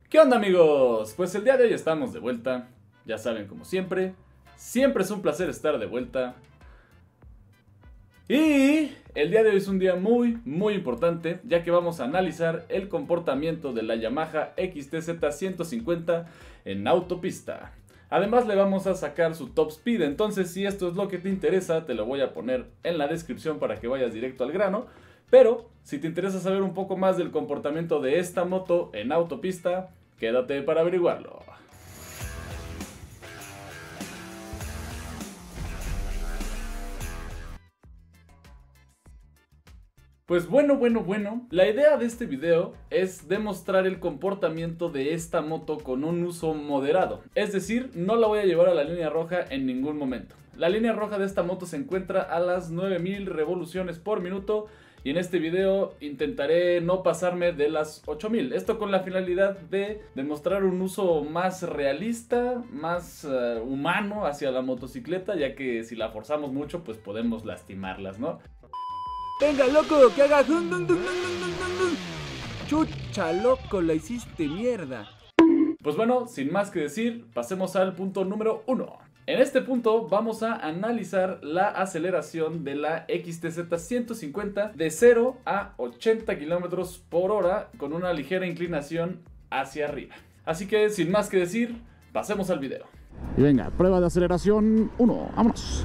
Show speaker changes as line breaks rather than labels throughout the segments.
¿Qué onda, amigos? Pues el día de hoy estamos de vuelta. Ya saben, como siempre es un placer estar de vuelta. Y el día de hoy es un día muy importante, ya que vamos a analizar el comportamiento de la Yamaha XTZ 150 en autopista. Además le vamos a sacar su top speed, entonces si esto es lo que te interesa, te lo voy a poner en la descripción para que vayas directo al grano. Pero si te interesa saber un poco más del comportamiento de esta moto en autopista, quédate para averiguarlo. Pues bueno, la idea de este video es demostrar el comportamiento de esta moto con un uso moderado. Es decir, no la voy a llevar a la línea roja en ningún momento. La línea roja de esta moto se encuentra a las 9000 revoluciones por minuto y en este video intentaré no pasarme de las 8000. Esto con la finalidad de demostrar un uso más realista, más humano hacia la motocicleta, ya que si la forzamos mucho pues podemos lastimarlas, ¿no?
Venga, loco, que hagas chucha, loco, la hiciste mierda.
Pues bueno, sin más que decir, pasemos al punto número 1. En este punto vamos a analizar la aceleración de la XTZ 150 de 0 a 80 km por hora con una ligera inclinación hacia arriba. Así que sin más que decir, pasemos al video.
Y venga, prueba de aceleración 1, vámonos.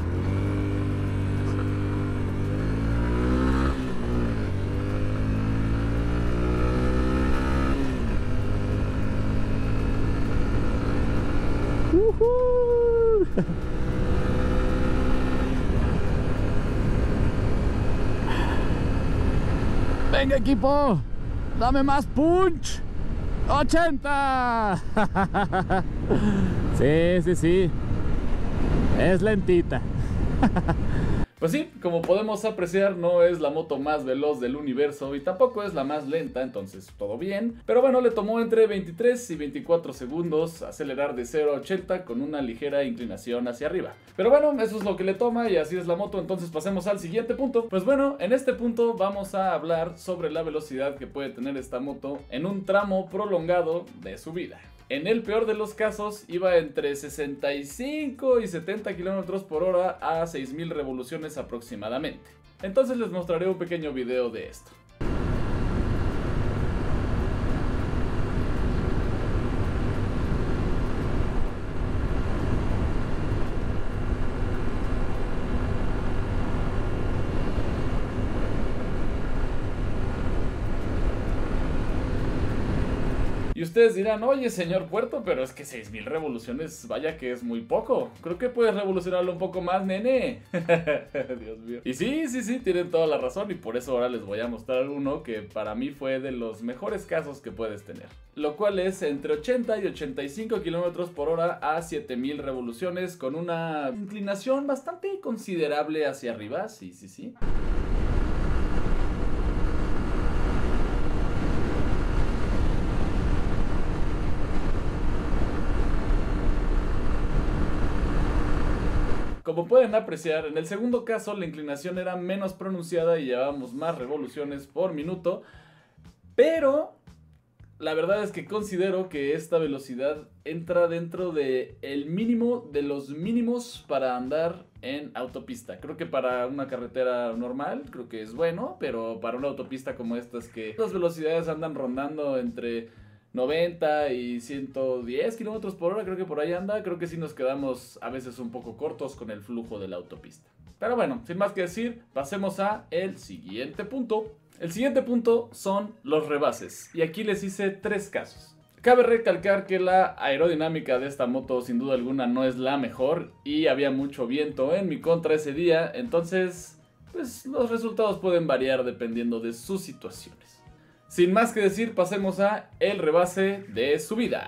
Venga, equipo, dame más punch. 80. Sí, es lentita.
Pues sí, como podemos apreciar, no es la moto más veloz del universo y tampoco es la más lenta, entonces todo bien. Pero bueno, le tomó entre 23 y 24 segundos acelerar de 0 a 80 con una ligera inclinación hacia arriba. Pero bueno, eso es lo que le toma y así es la moto, entonces pasemos al siguiente punto. Pues bueno, en este punto vamos a hablar sobre la velocidad que puede tener esta moto en un tramo prolongado de su vida. En el peor de los casos iba entre 65 y 70 km por hora a 6000 revoluciones aproximadamente. Entonces les mostraré un pequeño video de esto. Y ustedes dirán, oye señor Puerto, pero es que 6000 revoluciones, vaya que es muy poco. Creo que puedes revolucionarlo un poco más, nene. Dios mío. Y sí, tienen toda la razón y por eso ahora les voy a mostrar uno que para mí fue de los mejores casos que puedes tener. Lo cual es entre 80 y 85 km por hora a 7000 revoluciones con una inclinación bastante considerable hacia arriba, sí. Como pueden apreciar, en el segundo caso la inclinación era menos pronunciada y llevábamos más revoluciones por minuto, pero la verdad es que considero que esta velocidad entra dentro de el mínimo de los mínimos para andar en autopista. Creo que para una carretera normal creo que es bueno, pero para una autopista como estas que las velocidades andan rondando entre 90 y 110 kilómetros por hora, creo que por ahí anda. Creo que sí nos quedamos a veces un poco cortos con el flujo de la autopista. Pero bueno, sin más que decir, pasemos a el siguiente punto. El siguiente punto son los rebases. Y aquí les hice 3 casos. Cabe recalcar que la aerodinámica de esta moto sin duda alguna no es la mejor y había mucho viento en mi contra ese día, entonces pues los resultados pueden variar dependiendo de sus situaciones. Sin más que decir, pasemos a el rebase de subida.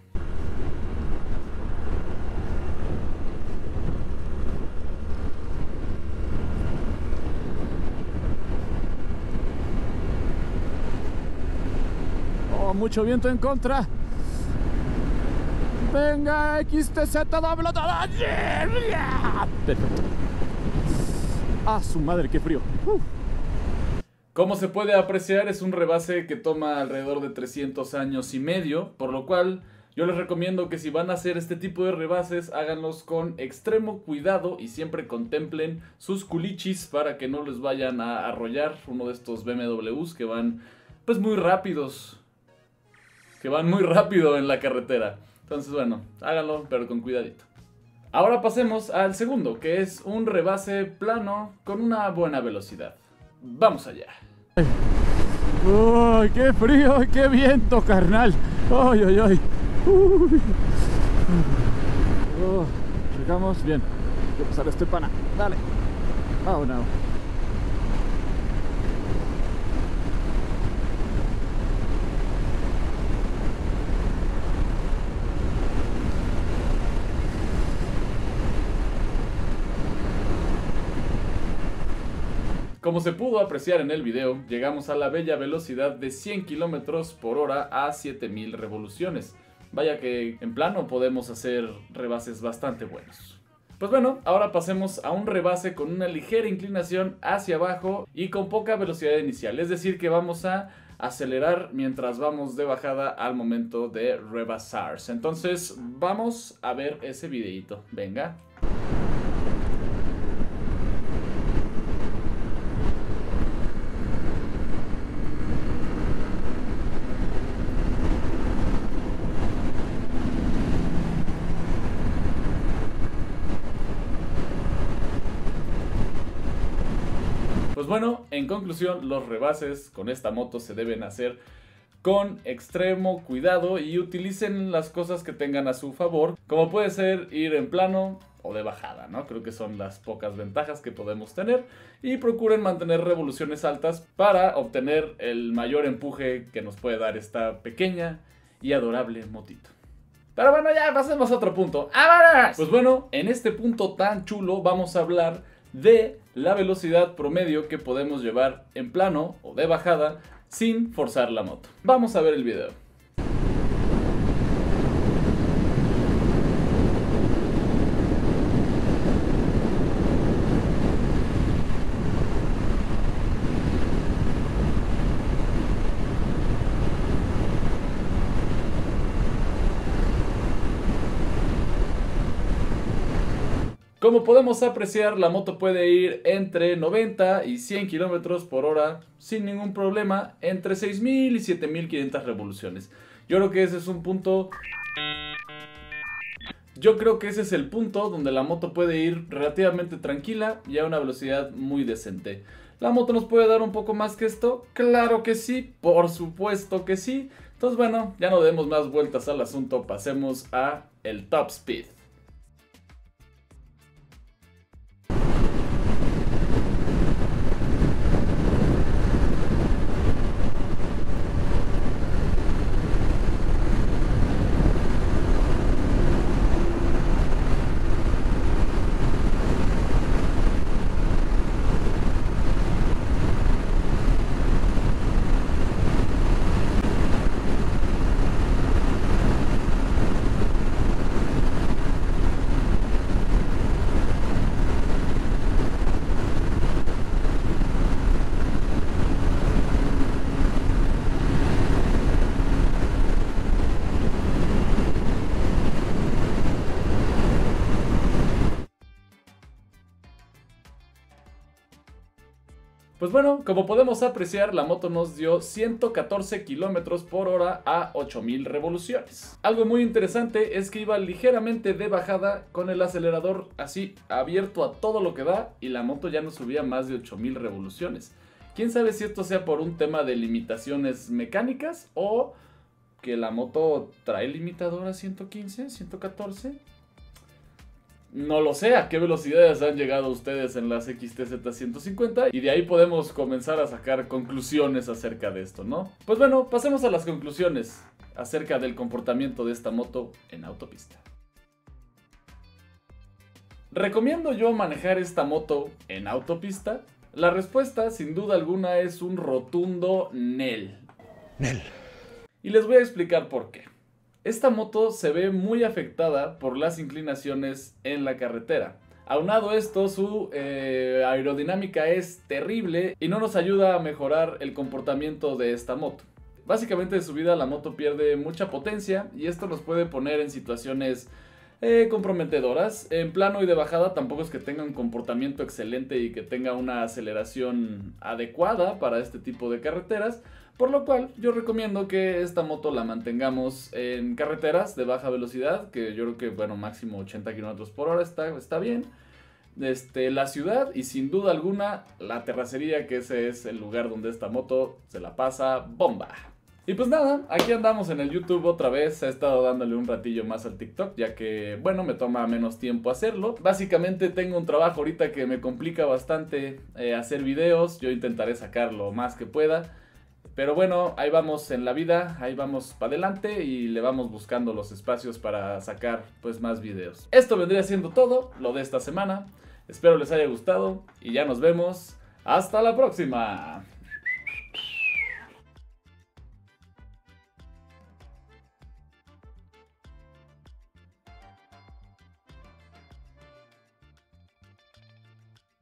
Oh, mucho viento en contra. Venga, XTZ doble. Perfecto. Ah, su madre, qué frío.
Como se puede apreciar, es un rebase que toma alrededor de 300 años y medio, por lo cual yo les recomiendo que si van a hacer este tipo de rebases, háganlos con extremo cuidado y siempre contemplen sus culichis para que no les vayan a arrollar uno de estos BMWs que van pues muy rápidos, que van muy rápido en la carretera. Entonces bueno, háganlo pero con cuidadito. Ahora pasemos al segundo, que es un rebase plano con una buena velocidad. Vamos allá.
¡Uy, qué frío y qué viento, carnal! ¡Ay, ay, ay! Uy. Oh, llegamos bien. Hay que pasar este pana. Dale. Oh, no.
Como se pudo apreciar en el video, llegamos a la bella velocidad de 100 km por hora a 7000 revoluciones. Vaya que en plano podemos hacer rebases bastante buenos. Pues bueno, ahora pasemos a un rebase con una ligera inclinación hacia abajo y con poca velocidad inicial. Es decir que vamos a acelerar mientras vamos de bajada al momento de rebasar. Entonces vamos a ver ese videito. Venga. Pues bueno, en conclusión, los rebases con esta moto se deben hacer con extremo cuidado y utilicen las cosas que tengan a su favor, como puede ser ir en plano o de bajada, ¿no? Creo que son las pocas ventajas que podemos tener y procuren mantener revoluciones altas para obtener el mayor empuje que nos puede dar esta pequeña y adorable motito. Pero bueno, ya pasemos a otro punto. ¡Vámonos! Pues bueno, en este punto tan chulo vamos a hablar de la velocidad promedio que podemos llevar en plano o de bajada sin forzar la moto. Vamos a ver el video. Como podemos apreciar, la moto puede ir entre 90 y 100 km por hora sin ningún problema, entre 6000 y 7500 revoluciones. Yo creo que ese es un punto... Yo creo que ese es el punto donde la moto puede ir relativamente tranquila y a una velocidad muy decente. ¿La moto nos puede dar un poco más que esto? Claro que sí, por supuesto que sí. Entonces bueno, ya no demos más vueltas al asunto, pasemos a el top speed. Pues bueno, como podemos apreciar, la moto nos dio 114 km por hora a 8000 revoluciones. Algo muy interesante es que iba ligeramente de bajada con el acelerador así abierto a todo lo que da y la moto ya no subía más de 8000 revoluciones. Quién sabe si esto sea por un tema de limitaciones mecánicas o que la moto trae limitador a 115, 114. No lo sé a qué velocidades han llegado ustedes en las XTZ 150 y de ahí podemos comenzar a sacar conclusiones acerca de esto, ¿no? Pues bueno, pasemos a las conclusiones acerca del comportamiento de esta moto en autopista. ¿Recomiendo yo manejar esta moto en autopista? La respuesta, sin duda alguna, es un rotundo nel. Nel. Y les voy a explicar por qué. Esta moto se ve muy afectada por las inclinaciones en la carretera. Aunado a esto, su aerodinámica es terrible y no nos ayuda a mejorar el comportamiento de esta moto. Básicamente de subida la moto pierde mucha potencia y esto nos puede poner en situaciones comprometedoras. En plano y de bajada tampoco es que tenga un comportamiento excelente y que tenga una aceleración adecuada para este tipo de carreteras, por lo cual yo recomiendo que esta moto la mantengamos en carreteras de baja velocidad, que yo creo que bueno, máximo 80 km por hora está bien. La ciudad y sin duda alguna la terracería, que ese es el lugar donde esta moto se la pasa bomba. Y pues nada, aquí andamos en el YouTube otra vez. He estado dándole un ratillo más al TikTok, ya que, bueno, me toma menos tiempo hacerlo. Básicamente tengo un trabajo ahorita que me complica bastante hacer videos. Yo intentaré sacar lo más que pueda. Pero bueno, ahí vamos en la vida, ahí vamos para adelante y le vamos buscando los espacios para sacar pues más videos. Esto vendría siendo todo, lo de esta semana. Espero les haya gustado y ya nos vemos. ¡Hasta la próxima!